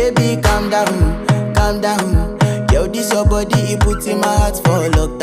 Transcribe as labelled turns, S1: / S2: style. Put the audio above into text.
S1: baby, calm down, calm down. Yo, this your body, it puts in my heart for lockdown.